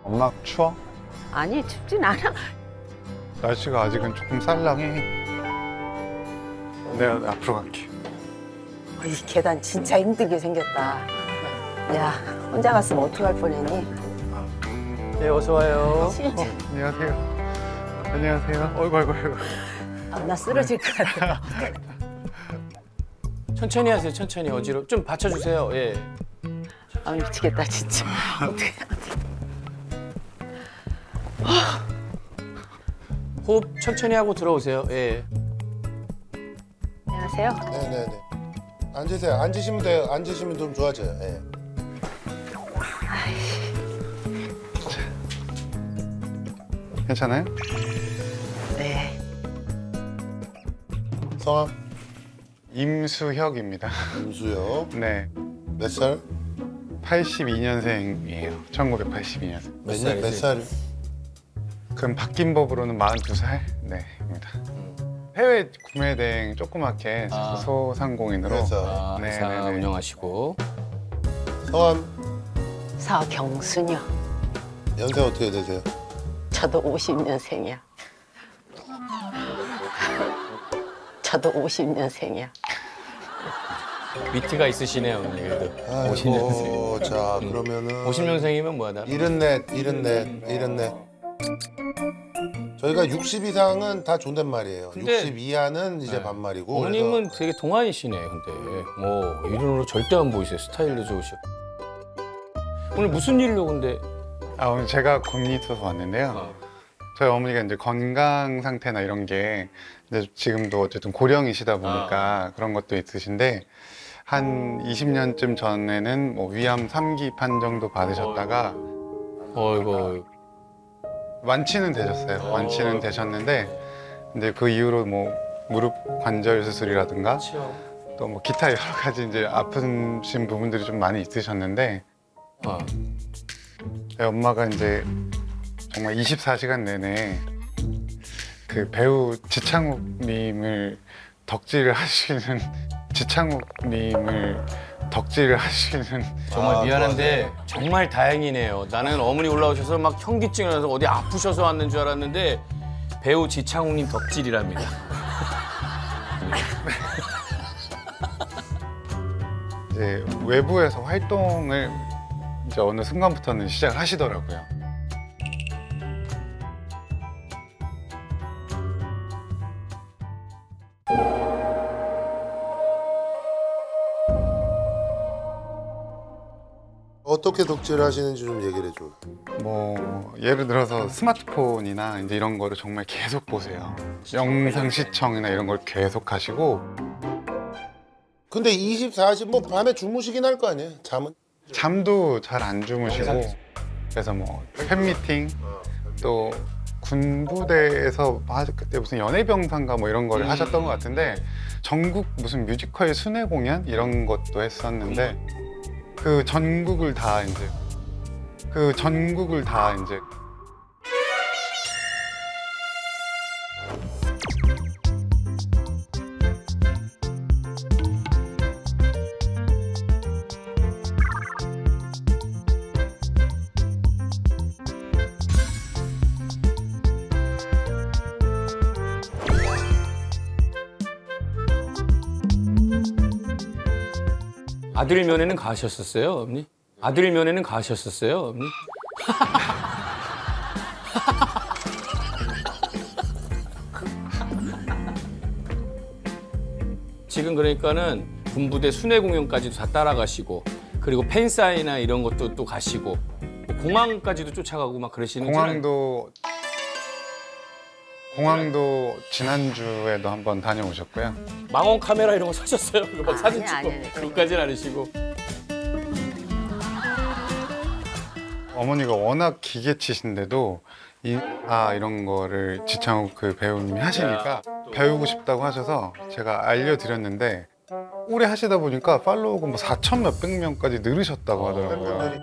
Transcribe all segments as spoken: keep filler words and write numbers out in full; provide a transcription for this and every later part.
엄마 추워? 아니 춥진 않아. 날씨가 아직은 조금 쌀랑해. 내가 앞으로 갈게. 이 계단 진짜 힘들게 생겼다. 야, 혼자 갔으면 어떻게 할 뻔했니? 네, 어서 와요. 진짜. 어, 안녕하세요. 안녕하세요. 어이구, 어이구, 어이구. 아, 나 쓰러질 것 같아. 천천히 하세요, 천천히. 어지러 좀 받쳐주세요. 예. 아, 미치겠다, 진짜. 어떻게. 호흡 천천히 하고 들어오세요. 예. 안녕하세요. 네네네. 앉으세요. 앉으시면 돼요. 앉으시면 좀 좋아져요. 예. 괜찮아요? 네. 성함? 임수혁입니다. 임수혁. 네. 몇 살? 팔십이 년생이에요. 천구백팔십이 년생. 몇, 몇 년, 몇 살이세요? 살? 그럼 바뀐 법으로는 마흔두 살? 네, 입니다. 해외 구매 대행 조그맣게 아. 소상공인으로. 그래서 아, 네, 회사 네, 네. 운영하시고. 성함? 서경순이요. 연세 어떻게 되세요? 저도 오십 년생이야. 저도 오십 년생이야. 위트가 있으시네요, 언니. 그래도. 오십 년생. 아이고, 자, 그러면은 오십 년생이면 뭐하다? 일흔넷, 일흔넷, 일흔넷. 저희가 육십 이상은 다 존댓말이에요. 근데- 육십 이하는 이제 네. 반말이고. 어머님은 되게 동안이시네, 근데. 뭐, 이런으로 절대 안 보이세요. 스타일도 좋으시고. 오늘 무슨 일로 근데? 아, 오늘 제가 고민이 있어서 왔는데요. 어. 저희 어머니가 이제 건강 상태나 이런 게 이제 지금도 어쨌든 고령이시다 보니까 그런 것도 있으신데 한 이십 년쯤 전에는 뭐 위암 삼 기 판정도 받으셨다가 어이구. 완치는 되셨어요. 완치는 되셨는데 이제 그 이후로 뭐 무릎 관절 수술이라든가 또 뭐 기타 여러 가지 이제 아프신 부분들이 좀 많이 있으셨는데 어. 저희 엄마가 이제 정말 이십사 시간 내내 그 배우 지창욱님을 덕질을 하시는 지창욱님을 덕질을 하시는 정말 아, 미안한데 정말 다행이네요. 나는 어머니 올라오셔서 막 현기증이 나서 어디 아프셔서 왔는 줄 알았는데 배우 지창욱님 덕질이랍니다. 이제 외부에서 활동을 이제 어느 순간부터는 시작을 하시더라고요. 어떻게 덕질을 하시는지 좀 얘기를 해줘. 뭐 예를 들어서 스마트폰이나 이제 이런 거를 정말 계속 보세요. 영상 시청이나 이런 걸 계속 하시고 근데 이십사 시 뭐 밤에 주무시긴 할 거 아니에요? 잠은? 잠도 잘 안 주무시고 그래서 뭐 팬미팅 또 군부대에서 아, 그때 무슨 연예병상가 뭐 이런 걸 하셨던 것 같은데 전국 무슨 뮤지컬 순회 공연 이런 것도 했었는데 그 전국을 다 이제 그 전국을 다 이제 아들 면회는 가셨었어요, 언니? 아들 면회는 가셨었어요, 언니? 지금 그러니까는 군부대 순회 공연까지도 다 따라가시고 그리고 팬사인이나 이런 것도 또 가시고 공항까지도 쫓아가고 막 그러시는 줄 공항도 공항도 지난주에도 한번 다녀오셨고요. 알- 망원 카메라 이런 거 사셨어요? 그거 막 사진 아니, 찍고 아니, 아니, 그것까지는 않으시고 어머니가 워낙 기계치신데도 이, 아 이런 거를 지창욱 그 배우님이 하시니까 배우고 싶다고 하셔서 제가 알려드렸는데 오래 하시다 보니까 팔로워가 뭐 사천 몇백 명까지 늘으셨다고 하더라고요.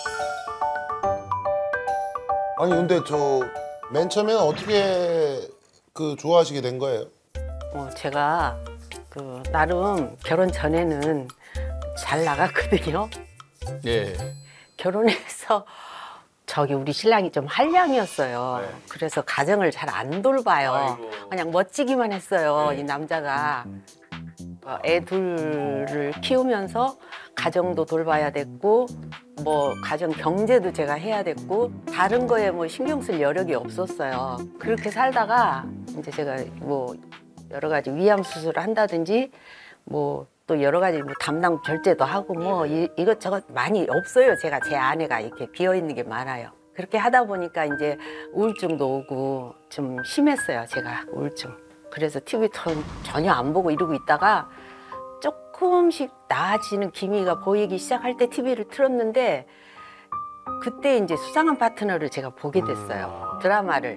아니 근데 저 맨 처음에는 어떻게 그 좋아하시게 된 거예요? 어, 제가 그 나름 결혼 전에는 잘 나갔거든요. 예. 결혼해서 저기 우리 신랑이 좀 한량이었어요. 네. 그래서 가정을 잘 안 돌봐요. 아이고. 그냥 멋지기만 했어요. 네. 이 남자가. 어, 애 둘을 키우면서 가정도 돌봐야 됐고 뭐 가정 경제도 제가 해야 됐고 다른 거에 뭐 신경 쓸 여력이 없었어요. 그렇게 살다가 이제 제가 뭐 여러 가지 위암 수술을 한다든지 뭐 또 여러 가지 뭐 담당 결제도 하고 뭐 이, 이것저것 많이 없어요. 제가 제 아내가 이렇게 비어 있는 게 많아요. 그렇게 하다 보니까 이제 우울증도 오고 좀 심했어요. 제가 우울증. 그래서 티비 전혀 안 보고 이러고 있다가 조금씩 나아지는 기미가 보이기 시작할 때 티비를 틀었는데 그때 이제 수상한 파트너를 제가 보게 됐어요. 드라마를.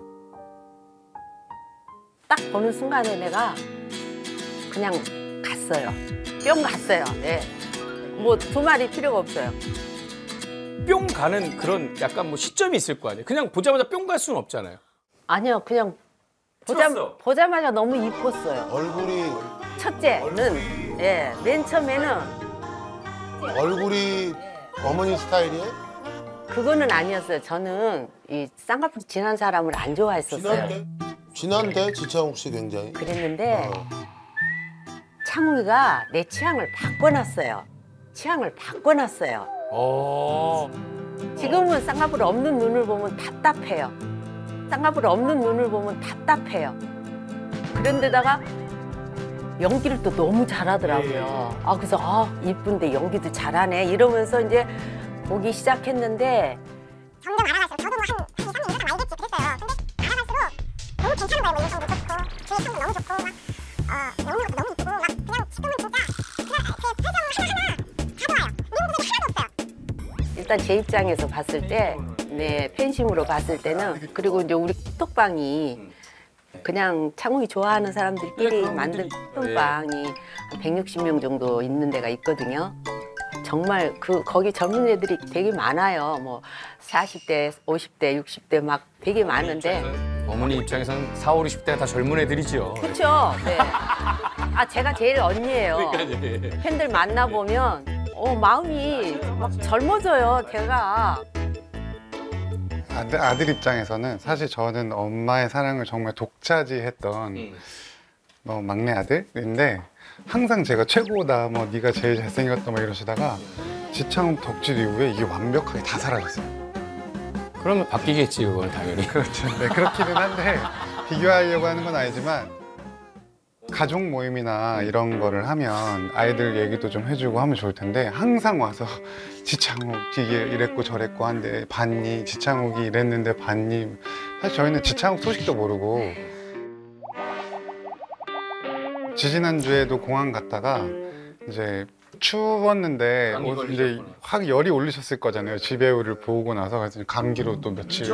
딱 보는 순간에 내가 그냥 갔어요. 뿅 갔어요. 네. 뭐 두 말이 필요가 없어요. 뿅 가는 그런 약간 뭐 시점이 있을 거 아니에요. 그냥 보자마자 뿅 갈 수는 없잖아요. 아니요, 그냥 보자, 틀었어. 보자마자 너무 이뻤어요. 얼굴이 첫째는 예, 맨 처음에는 얼굴이 어머니 스타일이에요? 그거는 아니었어요. 저는 이 쌍꺼풀 진한 사람을 안 좋아했었어요. 진한데? 진한데 지창욱 씨 굉장히. 그랬는데 어. 창욱이가 내 취향을 바꿔놨어요. 취향을 바꿔놨어요. 어. 지금은 쌍꺼풀 없는 눈을 보면 답답해요. 쌍꺼풀 없는 눈을 보면 답답해요. 그런데다가 연기를 또 너무 잘하더라고요. 아 그래서 아 이쁜데 연기도 잘하네 이러면서 이제 보기 시작했는데 점점 알아갈수록 저도 뭐 한 한 이, 삼 년 일하다 말겠지 그랬어요. 근데 알아갈수록 너무 괜찮은 거예요. 뭐 인성도 좋고 뒤에 성도 너무 좋고 막 어, 먹는 것도 너무 이쁘고 막 그냥 지금은 진짜 그냥 그 표정 하나하나 다 좋아요. 미운 점이 하나도 없어요. 일단 제 입장에서 봤을 때, 네 팬심으로 봤을 때는 그리고 이제 우리 톡방이 그냥 창욱이 좋아하는 사람들끼리 그런 만든 분들이 톡방이 한 백육십 명 정도 있는 데가 있거든요. 정말 그 거기 젊은 애들이 되게 많아요. 뭐 사십 대, 오십 대, 육십 대 막 되게 많은데. 어머니 입장에서는 사오십, 육십 대가 다 젊은 애들이죠. 그렇죠. 네. 아 제가 제일 언니예요. 그러니까 이제 팬들 만나 보면 어 마음이 막 젊어져요. 제가. 아들, 아들 입장에서는 사실 저는 엄마의 사랑을 정말 독차지했던 음. 뭐 막내 아들인데 항상 제가 최고다, 뭐 네가 제일 잘생겼다, 뭐 이러시다가 지창욱 덕질 이후에 이게 완벽하게 다 사라졌어요. 그러면 바뀌겠지 그건 당연히. 그렇죠. 네, 그렇기는 한데 비교하려고 하는 건 아니지만 가족 모임이나 이런 거를 하면 아이들 얘기도 좀 해주고 하면 좋을 텐데 항상 와서 지창욱 이게 이랬고 저랬고 한데 봤니? 지창욱이 이랬는데 봤니? 사실 저희는 지창욱 소식도 모르고 지지난주에도 공항 갔다가 이제 추웠는데 감기 어, 이제 걸리셨구나. 확 열이 올리셨을 거잖아요. 지배우를 보고 나서 그래서 감기로 또 며칠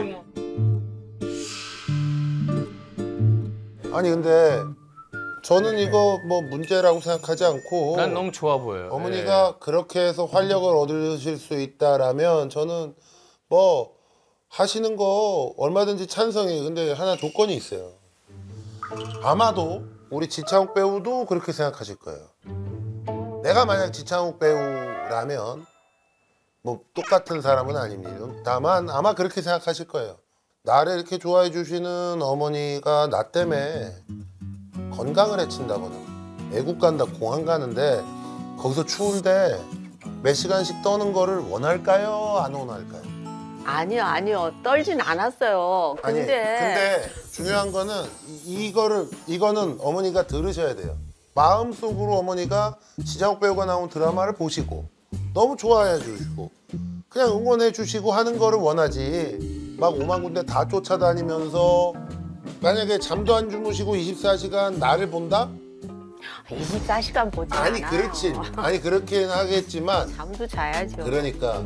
아니 근데 저는 이거 뭐 문제라고 생각하지 않고 난 너무 좋아 보여요. 어머니가 그렇게 해서 활력을 얻으실 수 있다라면 저는 뭐 하시는 거 얼마든지 찬성해요. 근데 하나 조건이 있어요. 아마도 우리 지창욱 배우도 그렇게 생각하실 거예요. 내가 만약 지창욱 배우라면 뭐 똑같은 사람은 아닙니다. 다만 아마 그렇게 생각하실 거예요. 나를 이렇게 좋아해 주시는 어머니가 나 때문에 건강을 해친다거나 외국 간다 공항 가는데 거기서 추운데 몇 시간씩 떠는 거를 원할까요? 안 원할까요? 아니요, 아니요. 떨진 않았어요. 아니 근데, 근데 중요한 거는 이- 이거를 이거는 어머니가 들으셔야 돼요. 마음속으로 어머니가 지창욱 배우가 나온 드라마를 보시고 너무 좋아해 주시고 그냥 응원해 주시고 하는 거를 원하지 막 오만 군데 다 쫓아다니면서 만약에 잠도 안 주무시고 이십사 시간 나를 본다? 이십사 시간 보지 아니 않아요. 그렇지 아니 그렇긴 하겠지만 잠도 자야죠. 그러니까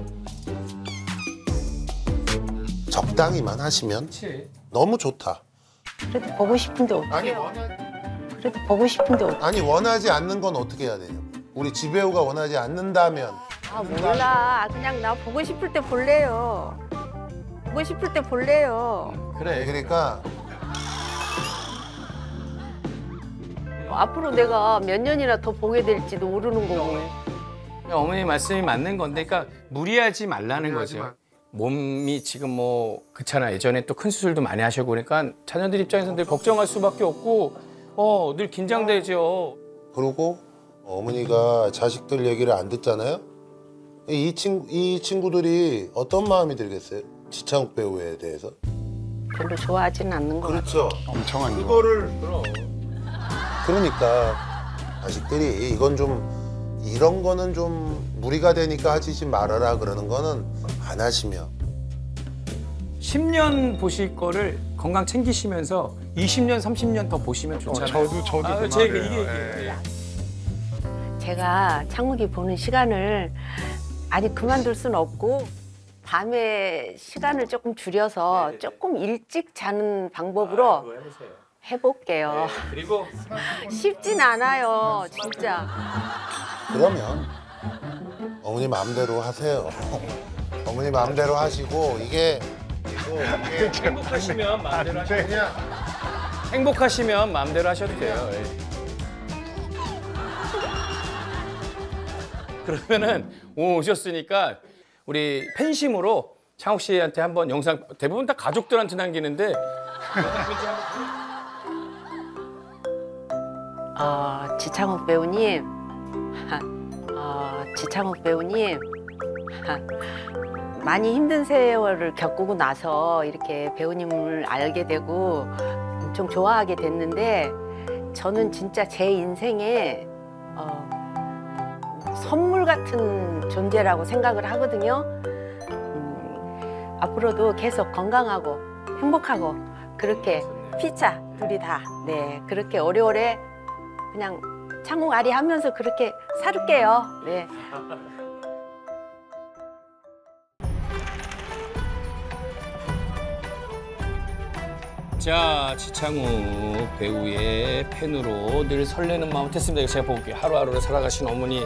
적당히만 하시면 그렇지. 너무 좋다. 그래도 보고 싶은데 어떻게 아니 해요? 원하, 그래도 보고 싶은데 어떻게 아니 원하지 않는 건 어떻게 해야 되냐고. 우리 지배우가 원하지 않는다면 아 몰라. 그냥 나 보고 싶을 때 볼래요. 보고 싶을 때 볼래요. 그래. 그러니까 뭐 앞으로 내가 몇 년이나 더 보게 될지도 모르는 거고. 어머니 말씀이 맞는 건데, 그러니까 무리하지 말라는 거죠. 몸이 지금 뭐 그렇잖아. 예전에 또 큰 수술도 많이 하시고 그러니까 자녀들 입장에서는 늘 걱정할 수밖에 없고 어, 늘 긴장되죠. 그리고 어머니가 자식들 얘기를 안 듣잖아요. 이 친구 이 친구들이 어떤 마음이 들겠어요? 지창욱 배우에 대해서. 별로 좋아하지는 않는 것 같아요. 그렇죠. 엄청 안 좋아. 그거를 그러니까 자식들이 이건 좀 이런 거는 좀 무리가 되니까 하지 말아라 그러는 거는 안 하시면. 십 년 보실 거를 건강 챙기시면서 이십 년, 삼십 년 더 보시면 어, 좋잖아요. 저도 저도 아, 그 제가 말이에요. 이게 예. 이게 제가 창욱이 보는 시간을 아니 그만둘 수는 없고 밤에 시간을 조금 줄여서 네네네. 조금 일찍 자는 방법으로 그거 해보세요. 해볼게요. 네, 그리고 쉽진 않아요, 진짜. 그러면 어머니 마음대로 하세요. 어머니 마음대로 하시고 이게 행복하시면 마음대로 하셔도 돼요. 그냥 행복하시면 마음대로 하셔도 돼요. 예. 그러면은 오늘 오셨으니까 우리 팬심으로 창욱 씨한테 한번 영상 대부분 다 가족들한테 남기는데 어, 지창욱 배우님, 어, 지창욱 배우님, 많이 힘든 세월을 겪고 나서 이렇게 배우님을 알게 되고 엄청 좋아하게 됐는데 저는 진짜 제 인생에 어, 선물 같은 존재라고 생각을 하거든요. 음, 앞으로도 계속 건강하고 행복하고 그렇게 피자 둘이 다 네 그렇게 오래오래 그냥 창욱 아리 하면서 그렇게 살을게요. 네. 자, 지창욱 배우의 팬으로 늘 설레는 마음 됐습니다. 제가 볼게요. 하루하루를 살아가신 어머니.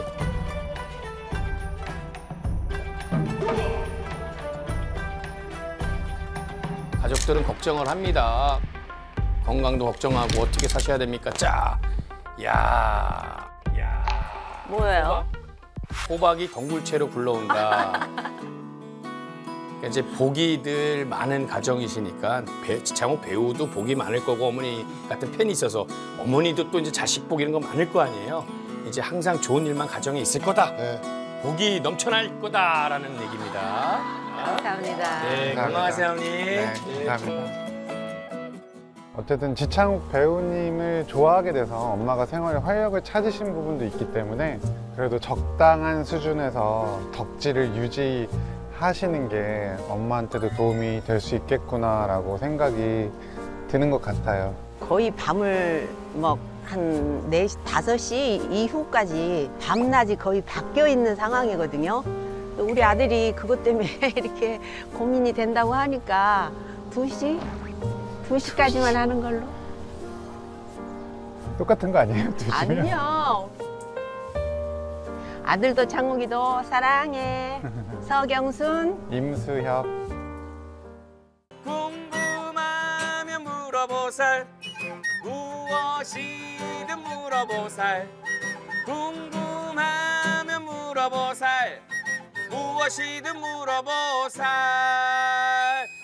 가족들은 걱정을 합니다. 건강도 걱정하고 어떻게 사셔야 됩니까? 자, 야, 야. 뭐예요? 호박이 덩굴채로 굴러온다. 그러니까 이제 복이 늘 많은 가정이시니까 배, 지창욱 배우도 복이 많을 거고 어머니 같은 팬이 있어서 어머니도 또 이제 자식 복 이런 거 많을 거 아니에요. 이제 항상 좋은 일만 가정에 있을 거다. 네. 복이 넘쳐날 거다라는 얘기입니다. 감사합니다. 네, 감사합니다. 건강하세요, 어머니. 네, 감사합니다. 어쨌든 지창욱 배우님을 좋아하게 돼서 엄마가 생활에 활력을 찾으신 부분도 있기 때문에 그래도 적당한 수준에서 덕질을 유지하시는 게 엄마한테도 도움이 될 수 있겠구나라고 생각이 드는 것 같아요. 거의 밤을 뭐 한 네 시, 다섯 시 이후까지 밤낮이 거의 바뀌어 있는 상황이거든요. 우리 아들이 그것 때문에 이렇게 고민이 된다고 하니까 두 시? 두 시까지만 하는 걸로? 똑같은 거 아니에요? 두 시면? 아니요. 아들도 창욱이도 사랑해. 서경순. 임수혁. 궁금하면 물어보살 무엇이든 물어보살 궁금하면 물어보살 무엇이든 물어보살